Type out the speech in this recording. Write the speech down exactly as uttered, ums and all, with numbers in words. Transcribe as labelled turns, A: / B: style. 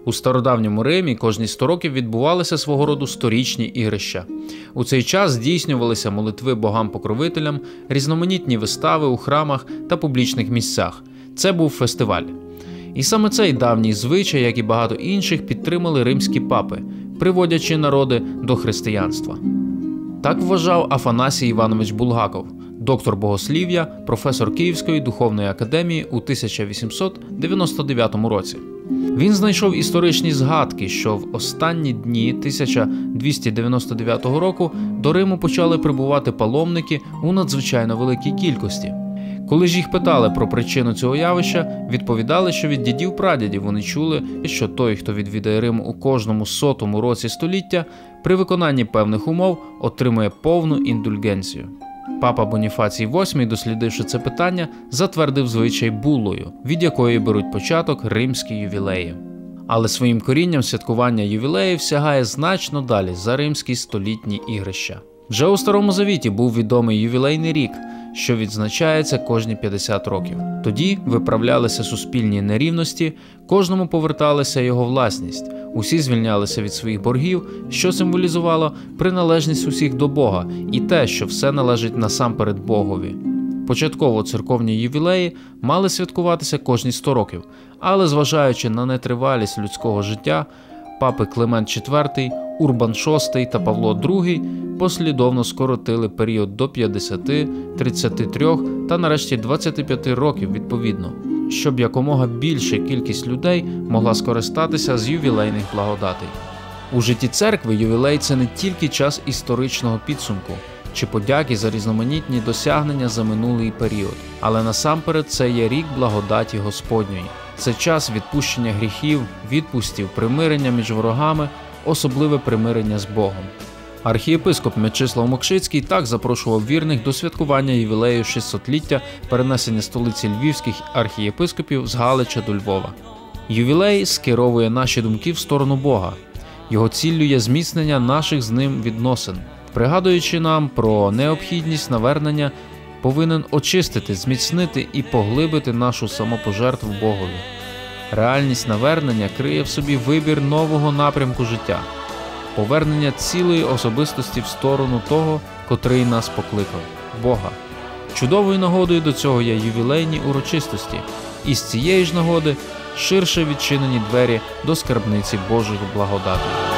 A: У стародавньому Римі кожні сто років відбувалися свого роду сторічні ігрища. У цей час здійснювалися молитви богам-покровителям, різноманітні вистави у храмах та публічних місцях. Це був фестиваль. І саме цей давній звичай, як і багато інших, підтримали римські папи, приводячи народи до християнства. Так вважав Афанасій Іванович Булгаков, доктор богослів'я, професор Київської духовної академії у тисяча вісімсот дев'яносто дев'ятому році. Він знайшов історичні згадки, що в останні дні тисяча двісті дев'яносто дев'ятого року до Риму почали прибувати паломники у надзвичайно великій кількості. Коли ж їх питали про причину цього явища, відповідали, що від дідів-прадідів вони чули, що той, хто відвідає Рим у кожному сотому році століття, при виконанні певних умов отримує повну індульгенцію. Папа Боніфацій восьмий, дослідивши це питання, затвердив звичай буллою, від якої беруть початок римські ювілеї. Але своїм корінням святкування ювілеїв сягає значно далі за римські столітні ігрища. Вже у Старому Завіті був відомий ювілейний рік, що відзначається кожні п'ятдесят років. Тоді виправлялися суспільні нерівності, кожному поверталася його власність, усі звільнялися від своїх боргів, що символізувало приналежність усіх до Бога і те, що все належить насамперед Богові. Початково церковні ювілеї мали святкуватися кожні сто років, але зважаючи на нетривалість людського життя, папи Климент четвертий, Урбан шостий та Павло другий послідовно скоротили період до п'ятдесяти, тридцяти трьох та нарешті двадцяти п'яти років відповідно, щоб якомога більша кількість людей могла скористатися з ювілейних благодатей. У житті церкви ювілей – це не тільки час історичного підсумку чи подяки за різноманітні досягнення за минулий період, але насамперед це є рік благодаті Господньої. Це час відпущення гріхів, відпустів, примирення між ворогами, особливе примирення з Богом. Архієпископ Мечислав Мокшицький так запрошував вірних до святкування ювілею шістсотліття перенесення столиці львівських архієпископів з Галича до Львова. Ювілей скеровує наші думки в сторону Бога. Його ціллю є зміцнення наших з ним відносин. Пригадуючи нам про необхідність навернення, повинен очистити, зміцнити і поглибити нашу самопожертву Богові. Реальність навернення криє в собі вибір нового напрямку життя, повернення цілої особистості в сторону того, котрий нас покликав – Бога. Чудовою нагодою до цього є ювілейні урочистості, і з цієї ж нагоди ширше відчинені двері до скарбниці Божої благодати.